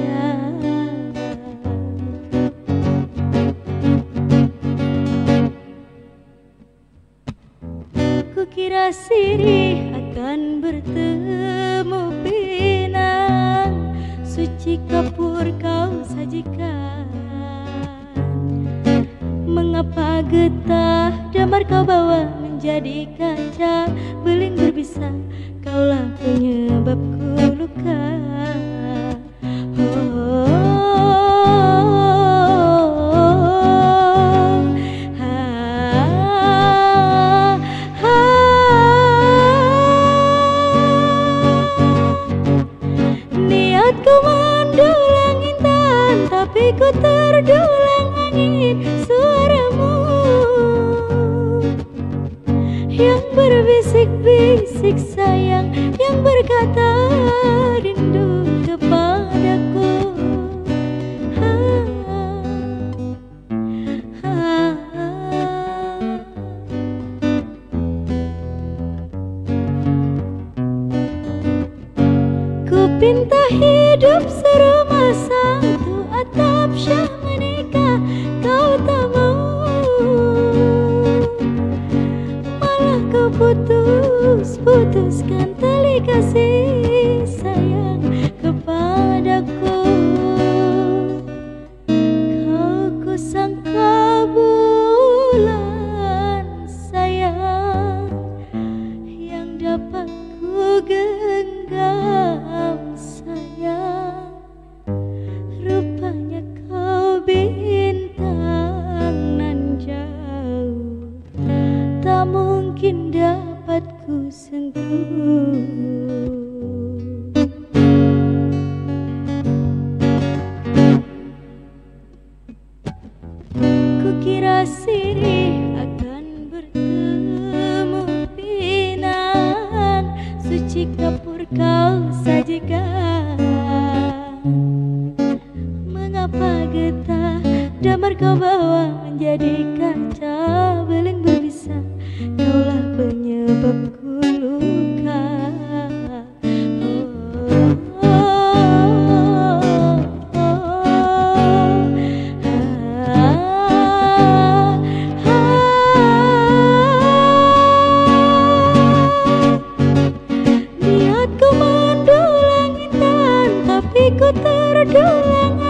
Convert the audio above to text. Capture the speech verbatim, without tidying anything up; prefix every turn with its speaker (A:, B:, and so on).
A: Kukira sirih akan bertemu pinang, suci kapur kau sajikan. Mengapa getah damar kau bawa menjadi kaca, beling berbisa, kaulah penyebabku luka. Ku mendulang intan, tapi ku terdulang angin suaramu yang berbisik-bisik sayang, yang berkata rindu kepadaku. Ha, ha, ha. Ku pinta hidup serumah satu atap syah menikah, kau tak mau. Malah kau putus-putuskan tali kasih sayang kepadaku. Kau kusangka bulan sayang yang dapat ku genggam sayang, rupanya kau bintang nan jauh, tak mungkin dapat ku sentuh. Kukira sirih akan bertemu pinang, suci kapur kau sajikan. Mengapa getah damar kau bawa menjadi kaca, beling berbisa, kaulah penyebabku luka. Oh, oh, oh, oh. Ah, ah. Niatku mendulang intan, tapi ku terdulang